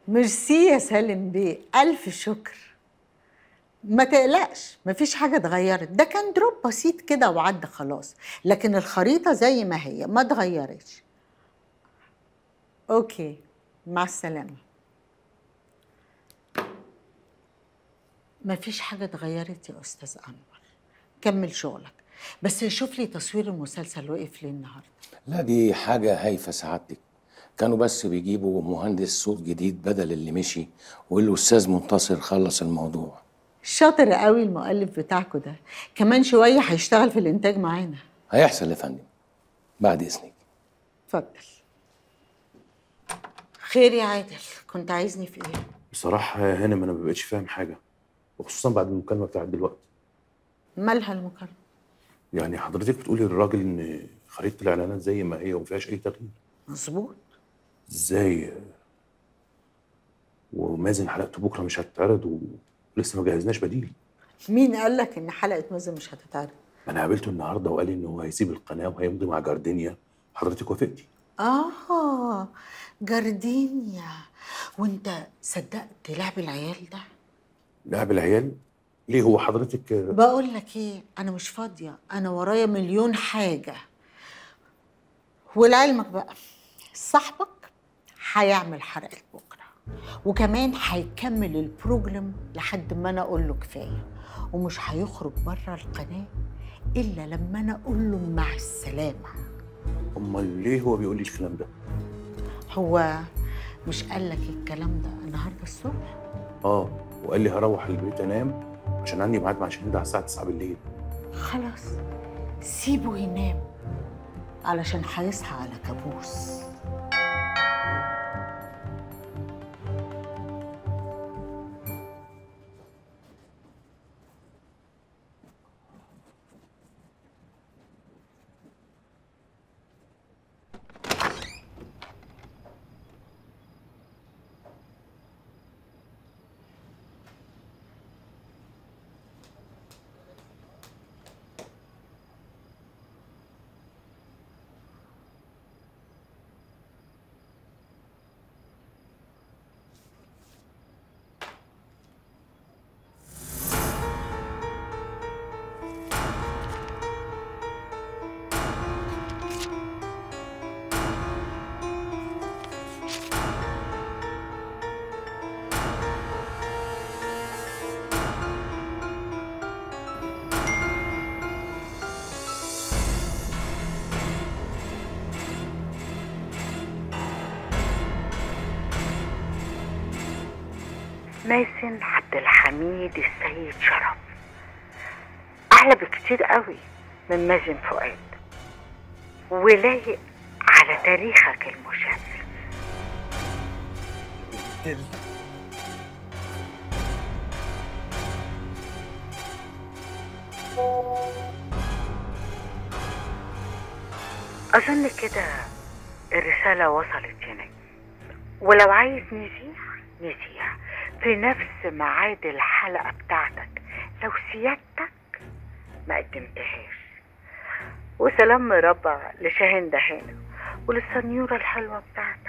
ميرسي يا سالم بيه، ألف شكر. ما تقلقش، مفيش حاجة اتغيرت، ده كان دروب بسيط كده وعدى خلاص، لكن الخريطة زي ما هي ما اتغيرتش. اوكي، مع السلامة. مفيش حاجة اتغيرت يا أستاذ أنور، كمل شغلك، بس شوف لي تصوير المسلسل وقف ليه النهارده. لا دي حاجة هايفة سعادتك، كانوا بس بيجيبوا مهندس صوت جديد بدل اللي مشي، والأستاذ منتصر خلص الموضوع. شاطر قوي المؤلف بتاعكوا ده، كمان شوية هيشتغل في الإنتاج معانا. هيحصل يا فندم، بعد إذنك. اتفضل. خير يا عادل، كنت عايزني في ايه؟ بصراحة يا هانم أنا مبقتش فاهم حاجة، وخصوصا بعد المكالمة بتاعت دلوقتي. مالها المكالمة؟ يعني حضرتك بتقولي للراجل إن خريطة الإعلانات زي ما هي ومفيهاش أي تغيير. مظبوط. إزاي؟ ومازن حلقته بكرة مش هتتعرض ولسه ما جهزناش بديل. مين قال لك إن حلقة مازن مش هتتعرض؟ أنا قابلته النهاردة وقال لي إن هو هيسيب القناة وهيمضي مع جاردينيا، حضرتك وافقتي. جاردينيا. وأنت صدقت لعب العيال ده؟ لعب العيال؟ ليه هو حضرتك؟ بقول لك إيه، أنا مش فاضية، أنا ورايا مليون حاجة. ولعلمك بقى، صاحبك هيعمل حلقة بكرة، وكمان هيكمل البروجرام لحد ما أنا أقول له كفاية، ومش هيخرج بره القناة إلا لما أنا أقول له مع السلامة. أمال ليه هو بيقول لي الكلام ده؟ هو مش قال لك الكلام ده النهارده الصبح؟ وقال لي هروح البيت أنام عشان عندي ميعاد مع شهيد على الساعة 9 بالليل. خلاص، سيبه ينام علشان هيصحى على كابوس. مازن عبد الحميد السيد شرف أعلى بكتير قوي من مازن فؤاد، ولايق على تاريخك المشرف. أظن كده الرسالة وصلت هناك، ولو عايز نذيع في نفس ميعاد الحلقة بتاعتك لو سيادتك ما قدمتهاش. وسلام مربع لشاهين دهانة وللسنيورة الحلوة بتاعتك.